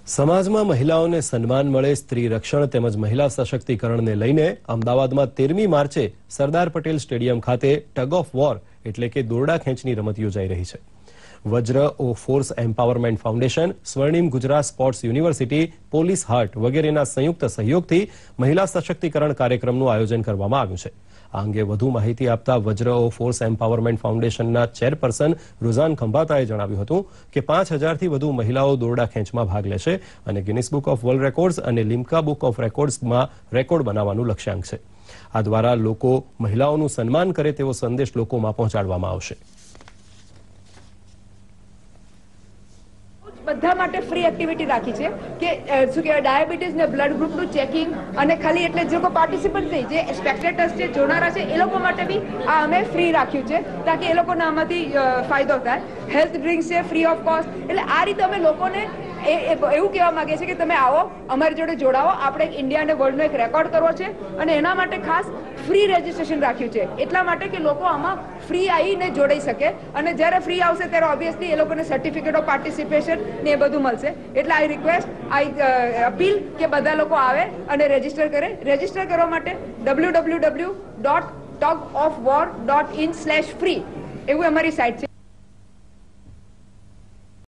સમાજમાં મહિલાઓને સન્માન મળે, સ્ત્રી રક્ષણ તેમજ મહિલા સશક્તિકરણને લઈને અમદાવાદમાં 13મી માર્ચે સરદાર પટેલ સ્ટેડિયમ ખાતે ટગ ઓફ વોર એટલે કે દોરડા ખેંચની રમત યોજાઈ રહી છે. Vajra O force empowerment foundation, Swarnim Gujarat sports university, police heart વગેરેના સંયુક્ત સહયોગથી મહિલા સશક્તિકરણ કાર્યક્રમનું આયોજન કરવામાં આવ્યું છે. આ અંગે વધુ માહિતી આપતા વજ્ર ઓ ફોર્સ એમ્પાવરમેન્ટ ફાઉન્ડેશનના ચેરપર્સન રૂઝાન ખંભાતાએ જણાવ્યું હતું કે 5000થી વધુ મહિલાઓ દોરડા ખેંચમાં ભાગ લેશે અને Guinness book of world records અને લિમ્કા બુક ઓફ રેકોર્ડ્સમાં રેકોર્ડ બનાવવાનું લક્ષ્યાંક છે. આ દ્વારા લોકો મહિલાઓનું સન્માન કરે તેવો સંદેશ લોકોમાં પહોંચાડવામાં આવશે. બધા માટે ફ્રી એક્ટિવિટી રાખી છે કે શું કહેવાય, ડાયાબિટીસ ને બ્લડ ગ્રુપનું ચેકિંગ, અને ખાલી એટલે જે લોકો પાર્ટિસિપન્ટ નહીં, જે સ્પેક્ટેટર્સ છે, જોનારા છે, એ લોકો માટે બી આ અમે ફ્રી રાખ્યું છે તાકી એ લોકોને આમાંથી ફાયદો થાય. હેલ્થ ડ્રિંક્સ છે ફ્રી ઓફ કોસ્ટ. એટલે આ રીતે અમે લોકોને એવું કહેવા માંગીએ છીએ કે તમે આવો, અમારી જોડે જોડાવો. આપણે ઇન્ડિયા અને વર્લ્ડનો એક રેકોર્ડ કરવો છે અને એના માટે ખાસ ફ્રી રજીસ્ટ્રેશન રાખ્યું છે, એટલા માટે કે લોકો આમાં ફ્રી આવીને જોડાઈ શકે. અને જ્યારે ફ્રી આવશે ત્યારે ઓબ્વિયસલી એ લોકોને સર્ટિફિકેટ ઓફ પાર્ટિસિપેશન ને એ બધું મળશે. એટલે આઈ રિક્વેસ્ટ, આઈ અપીલ કે બધા લોકો આવે અને રજીસ્ટર કરે. રજીસ્ટર કરવા માટે www.tugofwar.in/free એવું અમારી સાઇટ છે.